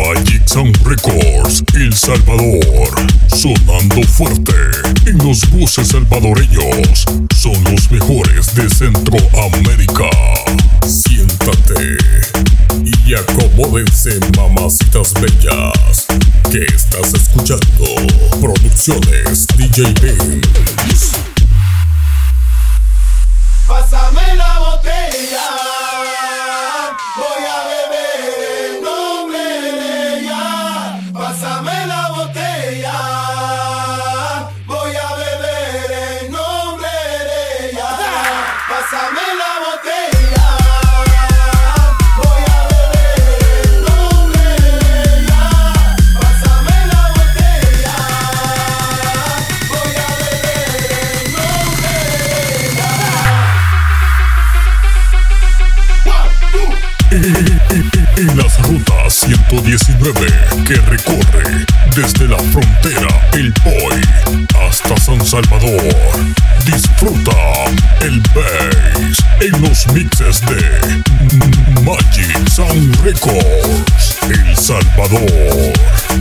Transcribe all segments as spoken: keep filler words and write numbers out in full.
Magic Sound Records, El Salvador, sonando fuerte en los buses salvadoreños. Son los mejores de Centroamérica. Siéntate y acomódense, mamacitas bellas, que estás escuchando Producciones D J Benz. Pásame la botella, voy a beber en nombre de ella. Pásame la botella, voy a beber en nombre de ella. Pásame la botella, voy a beber en nombre de ella. Pásame la botella, voy a beber en nombre de ella. En las rutas ciento diecinueve que recorre desde la frontera El Poy hasta San Salvador, disfruta el bass en los mixes de Magic Sound Records, El Salvador.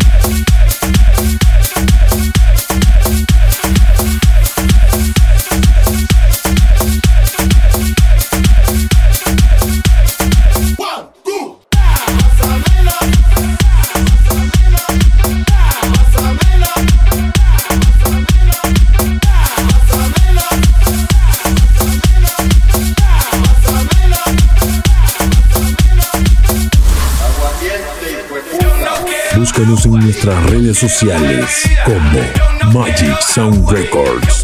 Búscanos en nuestras redes sociales como Magic Sound Records.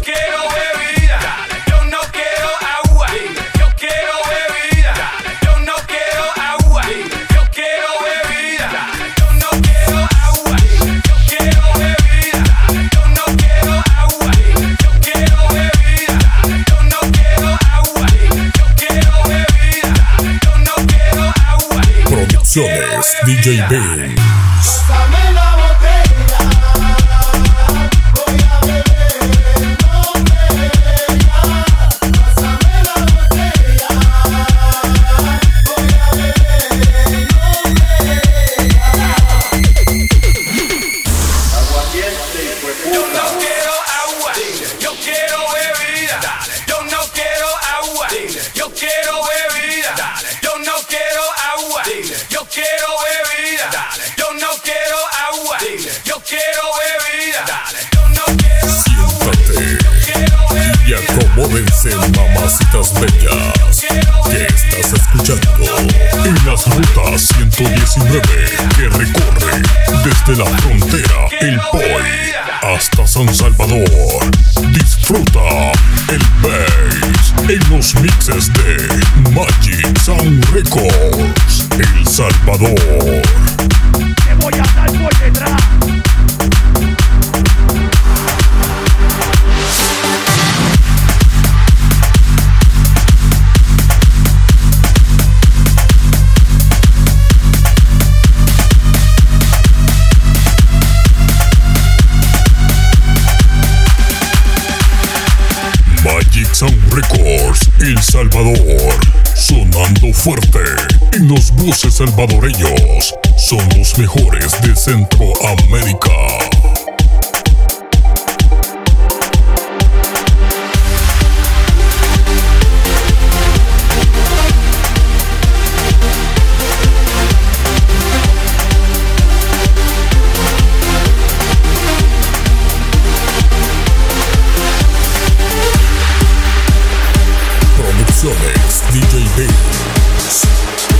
Producciones D J Benz. Pásame la botella, voy a beber en nombre de ella. Pásame la botella, voy a beber en nombre de ella. Aguardiente y hueputa. Yo no quiero agua, yo quiero bebida. Yo no quiero agua, yo quiero bebida. Yo no quiero agua, yo quiero bebida. Yo no quiero agua, yo quiero bebida. Yo no quiero agua, yo quiero bebida. Y acomódense, mamacitas bellas, que estás escuchando en las rutas ciento diecinueve que recorre desde la frontera El Poy hasta San Salvador. Disfruta el bass en los mixes de Magic Sound Records, El Salvador. Te voy a dar por detrás. Magic Sound Records, El Salvador, sonando fuerte en los buses salvadoreños. Son los mejores de Centroamérica. Producciones D J Benz.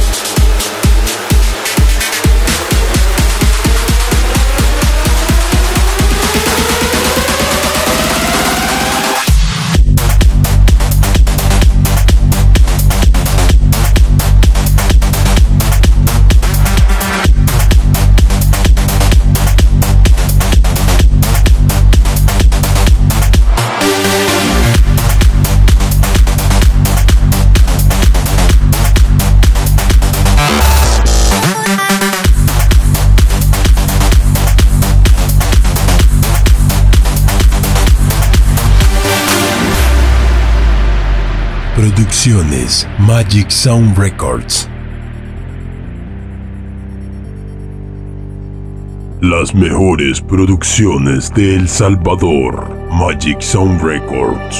Producciones Magic Sound Records. Las mejores producciones de El Salvador. Magic Sound Records.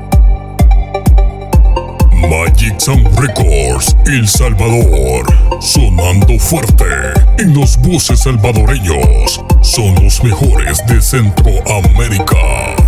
Magic Sound Records, El Salvador. Sonando fuerte en los buses salvadoreños. Son los mejores de Centroamérica.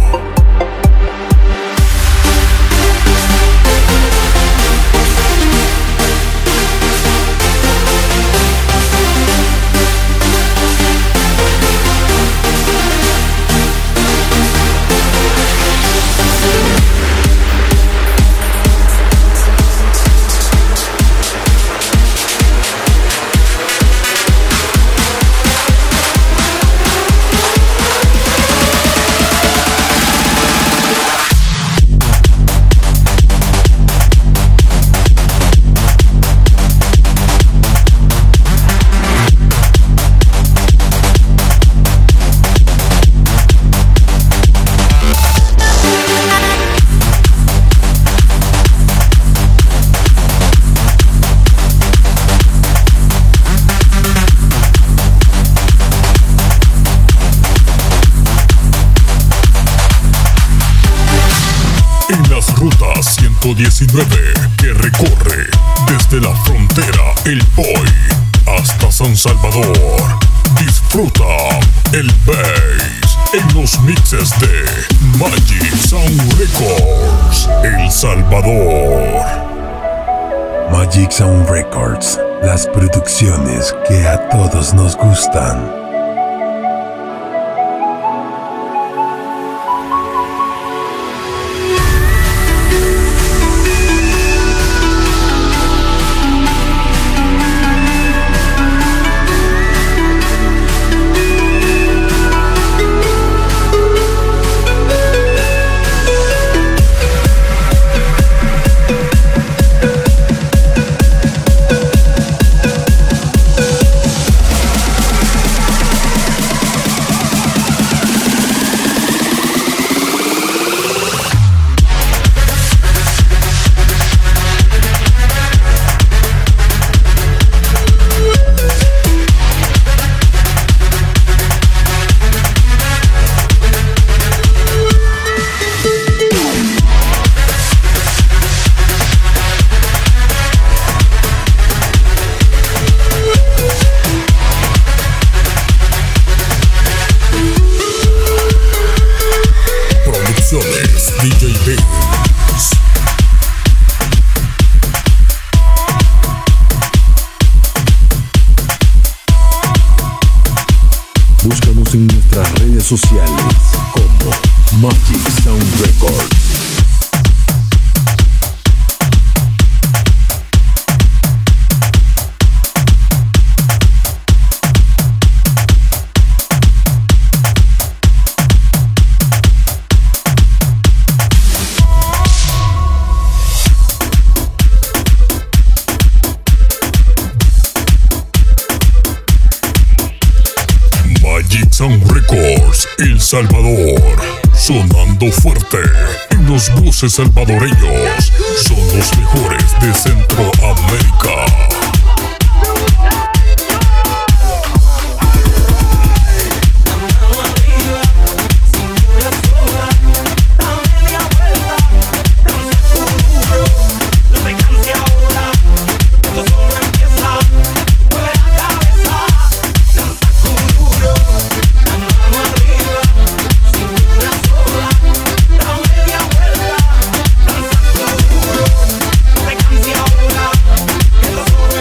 Ruta ciento diecinueve que recorre desde la frontera El Poy hasta San Salvador. Disfruta el bass en los mixes de Magic Sound Records, El Salvador. Magic Sound Records, las producciones que a todos nos gustan. D J Davis. Búscanos en nuestras redes sociales como Magic Sound Records. Magic Sound Records, El Salvador. Sonando fuerte en los buses salvadoreños. Son los mejores de Centroamérica. Ahora, que lo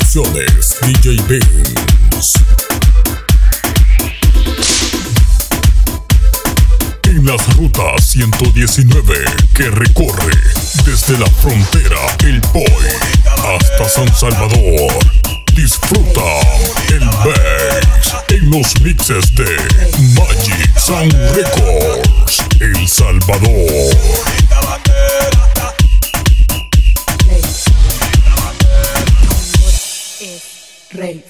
Producciones D J Beans. En las rutas ciento diecinueve que recorre desde la frontera El Poy hasta San Salvador. Disfruta el bass en los mixes de Magic Sound Records, El Salvador. Es rave.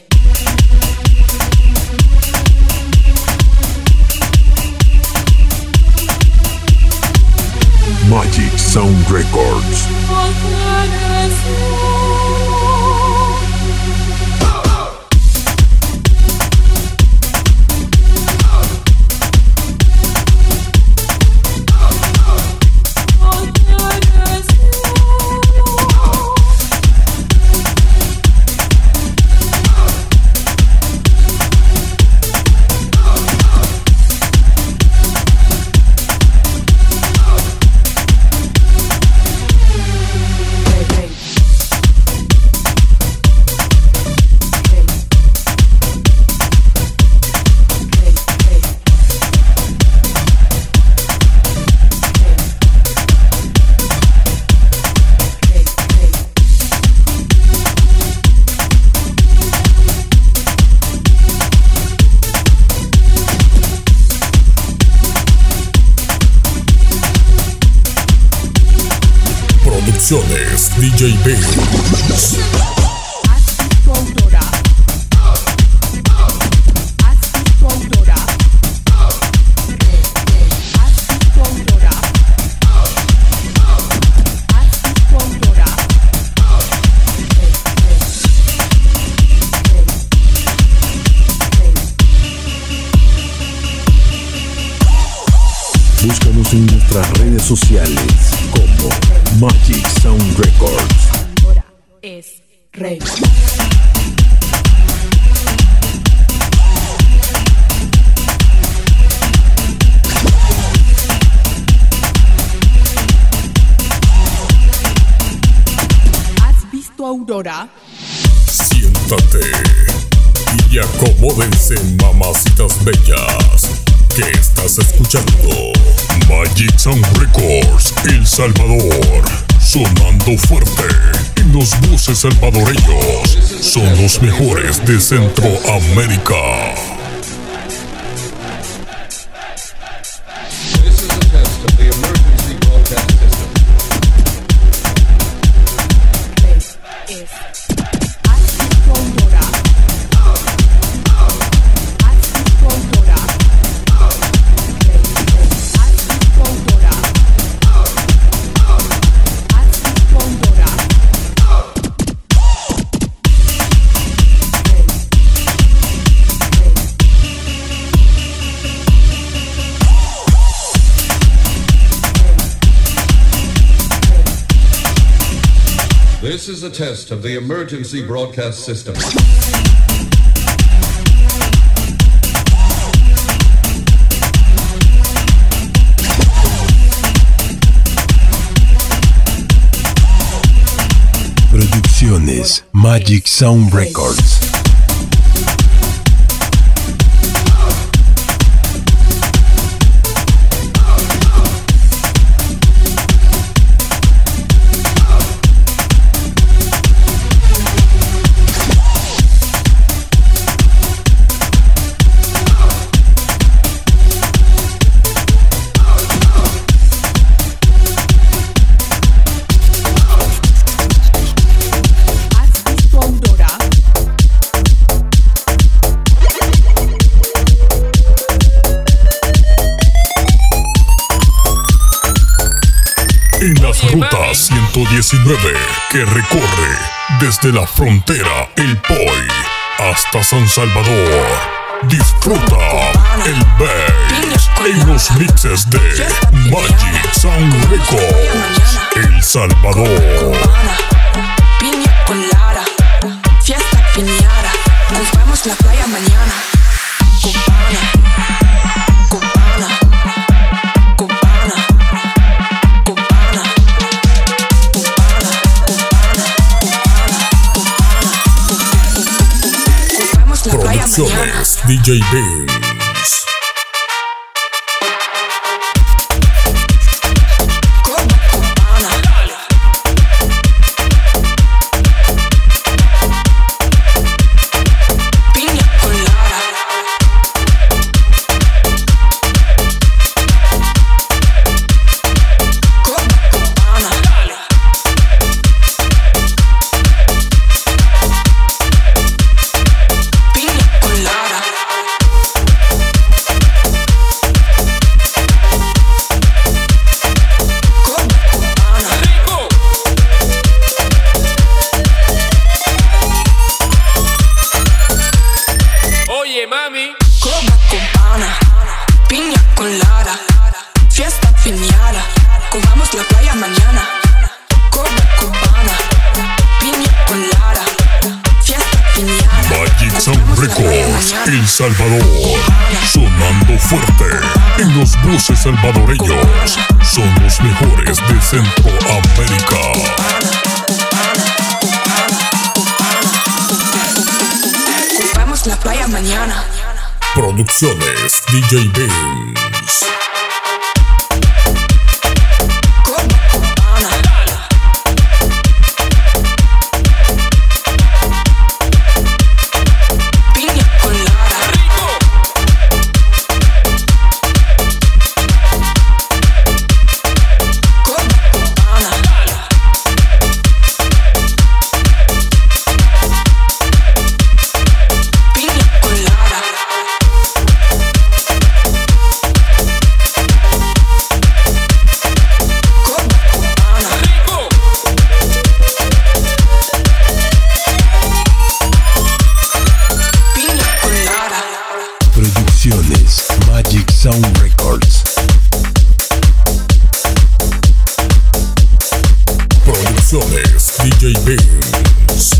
Magic Sound Records. Producciones D J Beans. Búscanos en nuestras redes sociales como Magic Sound Records. Ahora es rave. ¿Has visto Aurora? Siéntate y acomódense, mamacitas bellas, que estás escuchando Magic Sound Records El Salvador, sonando fuerte en los buses salvadoreños. Son los mejores de Centroamérica. This is a test of the emergency broadcast system. Rave es. ¿Has visto Aurora? ¿Has visto Aurora? This is a test of the emergency broadcast system. Producciones Magic Sound Records. En las rutas ciento diecinueve que recorre desde la frontera El Poy hasta San Salvador. Disfruta el bass en los mixes de Magic Sound Records El Salvador. Piña colada, fiesta piñada, nos vemos la playa mañana. Cubana, cubana, cubana, cubana, cubana, cubana, cubana, cubana. D J Beans. El Salvador, sonando fuerte en los buses salvadoreños, son los mejores de Centroamérica. Ocupamos la playa mañana. Producciones D J Beans. Magic Sound Records. Producciones D J Beans.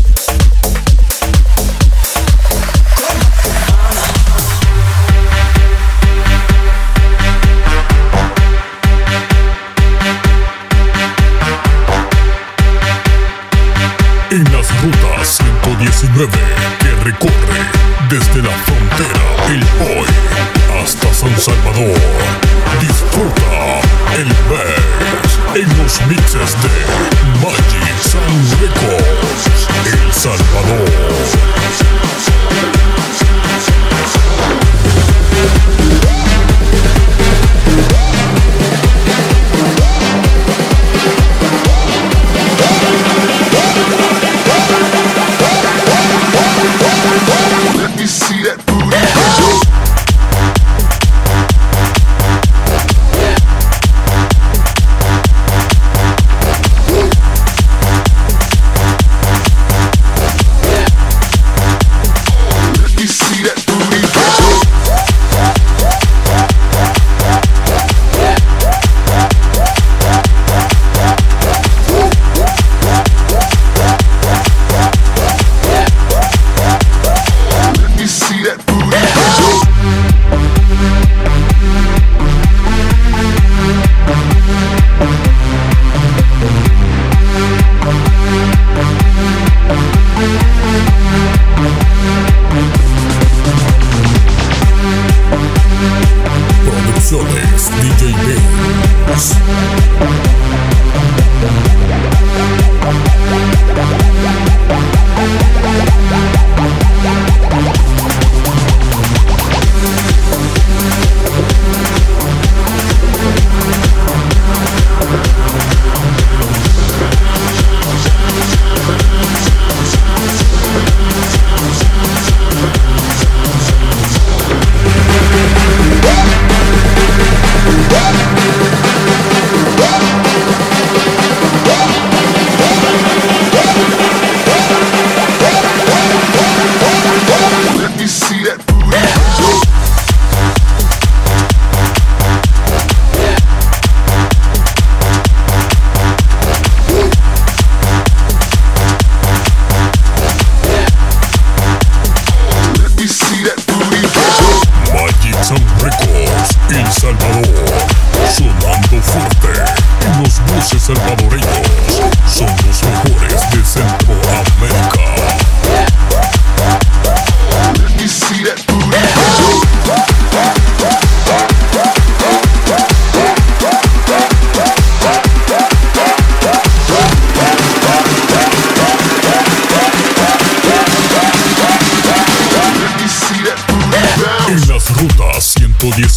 En las rutas ciento diecinueve que recorre desde la frontera El Poy hasta San Salvador, disfruta el bass en los mixes de Magic Sound Records, El Salvador. Let me see that booty.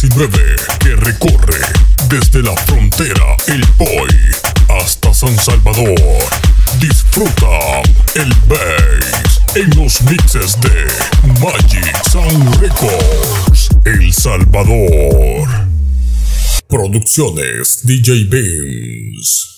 diecinueve que recorre desde la frontera El Poi hasta San Salvador. Disfruta el bass en los mixes de Magic Sound Records, El Salvador. Producciones D J Beans.